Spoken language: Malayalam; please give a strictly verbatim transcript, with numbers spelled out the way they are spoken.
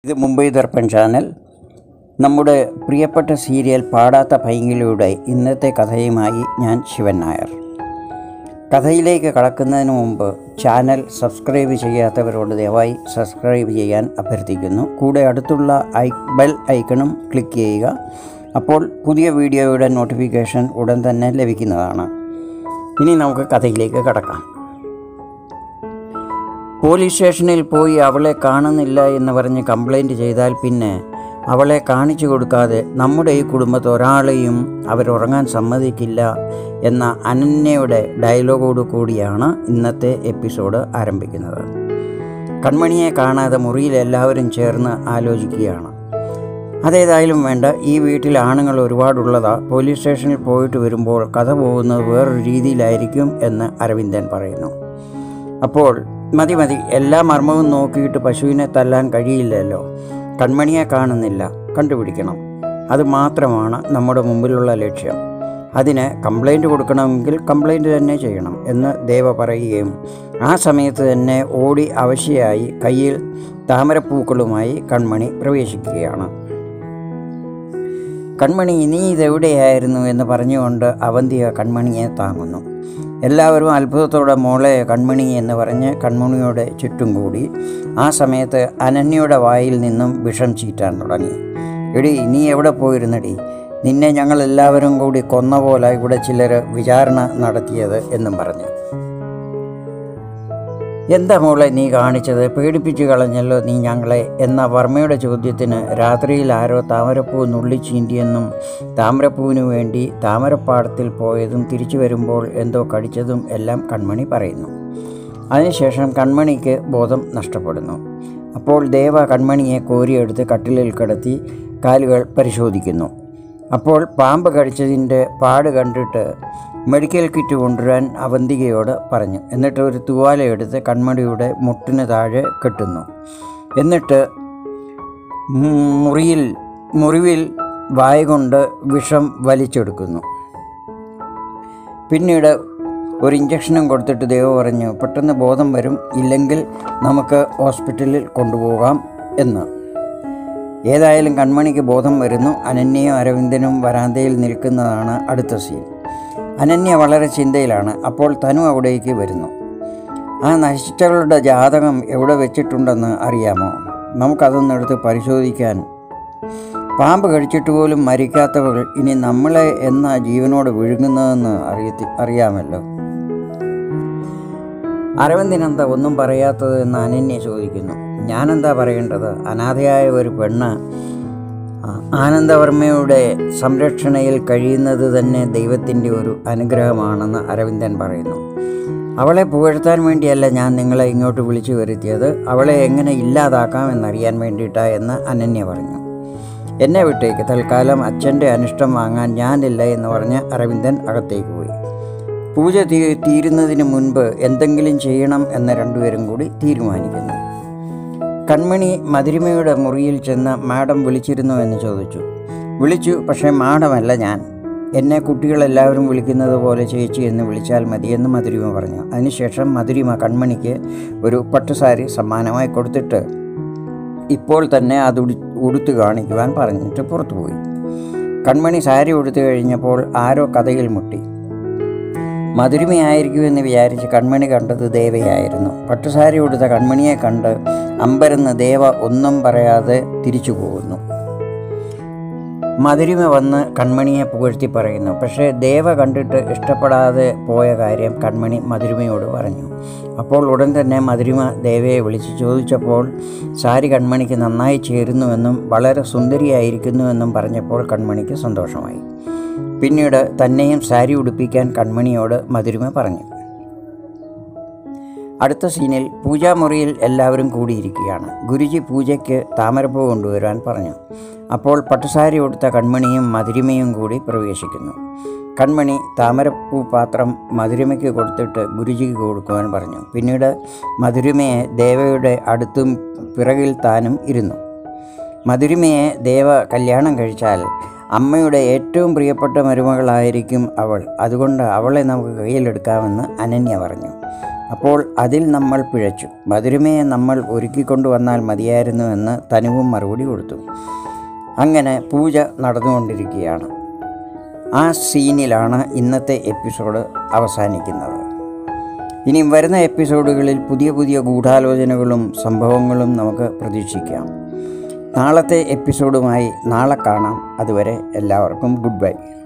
ഇത് മുംബൈ ദർപ്പൺ ചാനൽ. നമ്മുടെ പ്രിയപ്പെട്ട സീരിയൽ പാടാത്ത പൈങ്കിളിയുടെ ഇന്നത്തെ കഥയുമായി ഞാൻ ശിവൻ നായർ. കഥയിലേക്ക് കടക്കുന്നതിന് മുമ്പ് ചാനൽ സബ്സ്ക്രൈബ് ചെയ്യാത്തവരോട് ദയവായി സബ്സ്ക്രൈബ് ചെയ്യാൻ അഭ്യർത്ഥിക്കുന്നു. കൂടെ അടുത്തുള്ള ഐ ബെൽ ഐക്കണും ക്ലിക്ക് ചെയ്യുക. അപ്പോൾ പുതിയ വീഡിയോയുടെ നോട്ടിഫിക്കേഷൻ ഉടൻ തന്നെ ലഭിക്കുന്നതാണ്. ഇനി നമുക്ക് കഥയിലേക്ക് കടക്കാം. പോലീസ് സ്റ്റേഷനിൽ പോയി അവളെ കാണുന്നില്ല എന്ന് പറഞ്ഞ് കംപ്ലൈൻറ്റ് ചെയ്താൽ പിന്നെ അവളെ കാണിച്ചു കൊടുക്കാതെ നമ്മുടെ ഈ കുടുംബത്തെ ഒരാളെയും അവരുറങ്ങാൻ സമ്മതിക്കില്ല എന്ന അനന്യയുടെ ഡയലോഗോട് കൂടിയാണ് ഇന്നത്തെ എപ്പിസോഡ് ആരംഭിക്കുന്നത്. കൺമണിയെ കാണാതെ മുറിയിൽ എല്ലാവരും ചേർന്ന് ആലോചിക്കുകയാണ്. അതേതായാലും വേണ്ട, ഈ വീട്ടിൽ ആണുങ്ങൾ ഒരുപാടുള്ളതാ. പോലീസ് സ്റ്റേഷനിൽ പോയിട്ട് വരുമ്പോൾ കഥ പോകുന്നത് വേറൊരു രീതിയിലായിരിക്കും എന്ന് അരവിന്ദൻ പറയുന്നു. അപ്പോൾ മതി മതി, എല്ലാ മർമ്മവും നോക്കിയിട്ട് പശുവിനെ തല്ലാൻ കഴിയില്ലല്ലോ. കൺമണിയെ കാണുന്നില്ല, കണ്ടുപിടിക്കണം. അത് മാത്രമാണ് നമ്മുടെ മുമ്പിലുള്ള ലക്ഷ്യം. അതിന് കംപ്ലൈൻറ്റ് കൊടുക്കണമെങ്കിൽ കംപ്ലൈൻറ്റ് തന്നെ ചെയ്യണം എന്ന് ദേവ പറയുകയും ആ സമയത്ത് തന്നെ ഓടി അവശയായി കയ്യിൽ താമരപ്പൂക്കളുമായി കൺമണി പ്രവേശിക്കുകയാണ്. കൺമണി, നീ ഇതെവിടെയായിരുന്നു എന്ന് പറഞ്ഞുകൊണ്ട് അവന്തിക കൺമണിയെ താങ്ങുന്നു. എല്ലാവരും അത്ഭുതത്തോടെ മോളെ കൺമണി എന്ന് പറഞ്ഞ് കൺമണിയുടെ ചുറ്റും കൂടി. ആ സമയത്ത് അനന്യയുടെ വായിൽ നിന്നും വിഷം ചീറ്റാൻ തുടങ്ങി. എടി, നീ എവിടെ പോയിരുന്നടി? നിന്നെ ഞങ്ങളെല്ലാവരും കൂടി കൊന്ന പോലെ ഇവിടെ ചിലർ വിചാരണ നടത്തിയത് എന്നും പറഞ്ഞു. എന്താ മോളെ നീ കാണിച്ചത്? പേടിപ്പിച്ച് കളഞ്ഞല്ലോ നീ ഞങ്ങളെ എന്ന വർമ്മയുടെ ചോദ്യത്തിന് രാത്രിയിൽ ആരോ താമരപ്പൂ നുള്ളിച്ചീന്തിയെന്നും താമരപ്പൂവിനു വേണ്ടി താമരപ്പാടത്തിൽ പോയതും തിരിച്ചു വരുമ്പോൾ എന്തോ കടിച്ചതും എല്ലാം കൺമണി പറയുന്നു. അതിനുശേഷം കൺമണിക്ക് ബോധം നഷ്ടപ്പെടുന്നു. അപ്പോൾ ദേവ കൺമണിയെ കോരിയെടുത്ത് കട്ടിലിൽ കിടത്തി കാലുകൾ പരിശോധിക്കുന്നു. അപ്പോൾ പാമ്പ് കടിച്ചതിൻ്റെ പാട് കണ്ടിട്ട് മെഡിക്കൽ കിറ്റ് കൊണ്ടുവരാൻ അവന്തികയോട് പറഞ്ഞു. എന്നിട്ട് ഒരു തുവാലയെടുത്ത് കൺമണിയുടെ മുട്ടിന് താഴെ കെട്ടുന്നു. എന്നിട്ട് മുറിയിൽ മുറിവിൽ വായ കൊണ്ട് വിഷം വലിച്ചെടുക്കുന്നു. പിന്നീട് ഒരു ഇഞ്ചക്ഷനും കൊടുത്തിട്ട് ദേവ പറഞ്ഞു, പെട്ടെന്ന് ബോധം വരും, ഇല്ലെങ്കിൽ നമുക്ക് ഹോസ്പിറ്റലിൽ കൊണ്ടുപോകാം എന്ന്. ഏതായാലും കൺമണിക്ക് ബോധം വരുന്നു. അനന്യയും അരവിന്ദനും വരാന്തയിൽ നിൽക്കുന്നതാണ് അടുത്ത സീൻ. അനന്യ വളരെ ചിന്തയിലാണ്. അപ്പോൾ തനു അവിടേക്ക് വരുന്നു. ആ നശിച്ചവളുടെ ജാതകം എവിടെ വെച്ചിട്ടുണ്ടെന്ന് അറിയാമോ? നമുക്കതൊന്നും എടുത്ത് പരിശോധിക്കാൻ. പാമ്പ് കഴിച്ചിട്ട് പോലും മരിക്കാത്തവൾ ഇനി നമ്മളെ എന്നാ ജീവനോട് വിഴുങ്ങുന്നതെന്ന് അറിയത്തി അറിയാമല്ലോ. അരവിന്ദനെന്താ ഒന്നും പറയാത്തത് എന്ന് അനന്യ ചോദിക്കുന്നു. ഞാനെന്താ പറയേണ്ടത്? അനാഥയായ ഒരു പെണ്ണ് ആനന്ദവർമ്മയുടെ സംരക്ഷണയിൽ കഴിയുന്നത് തന്നെ ദൈവത്തിൻ്റെ ഒരു അനുഗ്രഹമാണെന്ന് അരവിന്ദൻ പറയുന്നു. അവളെ പുകഴ്ത്താൻ വേണ്ടിയല്ല ഞാൻ നിങ്ങളെ ഇങ്ങോട്ട് വിളിച്ചു വരുത്തിയത്, അവളെ എങ്ങനെ ഇല്ലാതാക്കാം എന്നറിയാൻ വേണ്ടിയിട്ടാ എന്ന് അനന്യ പറഞ്ഞു. എന്നെ വിട്ടേക്ക്, തൽക്കാലം അച്ഛൻ്റെ അനിഷ്ടം വാങ്ങാൻ ഞാനില്ല എന്ന് പറഞ്ഞ് അരവിന്ദൻ അകത്തേക്ക് പോയി. പൂജ തീ തീരുന്നതിന് മുൻപ് എന്തെങ്കിലും ചെയ്യണം എന്ന് രണ്ടുപേരും കൂടി തീരുമാനിക്കുന്നു. കൺമണി മധുരിമയുടെ മുറിയിൽ ചെന്ന് മാഡം വിളിച്ചിരുന്നു എന്ന് ചോദിച്ചു. വിളിച്ചു, പക്ഷേ മാഡമല്ല ഞാൻ. എന്നെ കുട്ടികളെല്ലാവരും വിളിക്കുന്നത് പോലെ ചേച്ചി എന്ന് വിളിച്ചാൽ മതിയെന്ന് മധുരിമ പറഞ്ഞു. അതിനുശേഷം മധുരിമ കൺമണിക്ക് ഒരു പട്ടുസാരി സമ്മാനമായി കൊടുത്തിട്ട് ഇപ്പോൾ തന്നെ അത് ഉടുത്ത് കാണിക്കുവാൻ പറഞ്ഞിട്ട് പുറത്തുപോയി. കൺമണി സാരി ഉടുത്തു കഴിഞ്ഞപ്പോൾ ആരോ കഥയിൽ മുട്ടി. മധുരിമയായിരിക്കുമെന്ന് വിചാരിച്ച് കൺമണി കണ്ടത് ദേവയായിരുന്നു. പട്ടുസാരി ഉടുത്ത കൺമണിയെ കണ്ട് അമ്പരന്ന് ദേവ ഒന്നും പറയാതെ തിരിച്ചു പോകുന്നു. മധുരിമ വന്ന് കൺമണിയെ പുകഴ്ത്തി പറയുന്നു. പക്ഷേ ദേവ കണ്ടിട്ട് ഇഷ്ടപ്പെടാതെ പോയ കാര്യം കൺമണി മധുരിമയോട് പറഞ്ഞു. അപ്പോൾ ഉടൻ തന്നെ മധുരിമ ദേവയെ വിളിച്ച് ചോദിച്ചപ്പോൾ സാരി കൺമണിക്ക് നന്നായി ചേരുന്നുവെന്നും വളരെ സുന്ദരിയായിരിക്കുന്നുവെന്നും പറഞ്ഞപ്പോൾ കൺമണിക്ക് സന്തോഷമായി. പിന്നീട് തന്നെയും സാരി ഉടുപ്പിക്കാൻ കൺമണിയോട് മധുരിമ പറഞ്ഞു. അടുത്ത സീനിൽ പൂജാമുറിയിൽ എല്ലാവരും കൂടിയിരിക്കുകയാണ്. ഗുരുജി പൂജയ്ക്ക് താമരപ്പൂ കൊണ്ടുവരാൻ പറഞ്ഞു. അപ്പോൾ പട്ടുസാരി ഉടുത്ത കൺമണിയും മധുരിമയും കൂടി പ്രവേശിക്കുന്നു. കൺമണി താമരപ്പൂ പാത്രം മധുരിമയ്ക്ക് കൊടുത്തിട്ട് ഗുരുജിക്ക് കൊടുക്കുവാൻ പറഞ്ഞു. പിന്നീട് മധുരിമയെ ദേവയുടെ അടുത്തും പിറകിൽ താനും ഇരുന്നു. മധുരിമയെ ദേവ കല്യാണം കഴിച്ചാൽ അമ്മയുടെ ഏറ്റവും പ്രിയപ്പെട്ട മരുമകളായിരിക്കും അവൾ. അതുകൊണ്ട് അവളെ നമുക്ക് കയ്യിലെടുക്കാമെന്ന് അനന്യ പറഞ്ഞു. അപ്പോൾ അതിൽ നമ്മൾ പിഴച്ചു. മധുരമയെ നമ്മൾ ഒരുക്കിക്കൊണ്ടു വന്നാൽ മതിയായിരുന്നു എന്ന് തനുവും മറുപടി കൊടുത്തു. അങ്ങനെ പൂജ നടന്നുകൊണ്ടിരിക്കുകയാണ്. ആ സീനിലാണ് ഇന്നത്തെ എപ്പിസോഡ് അവസാനിക്കുന്നത്. ഇനിയും വരുന്ന എപ്പിസോഡുകളിൽ പുതിയ പുതിയ ഗൂഢാലോചനകളും സംഭവങ്ങളും നമുക്ക് പ്രതീക്ഷിക്കാം. നാളത്തെ എപ്പിസോഡുമായി നാളെ കാണാം. അതുവരെ എല്ലാവർക്കും ഗുഡ് ബൈ.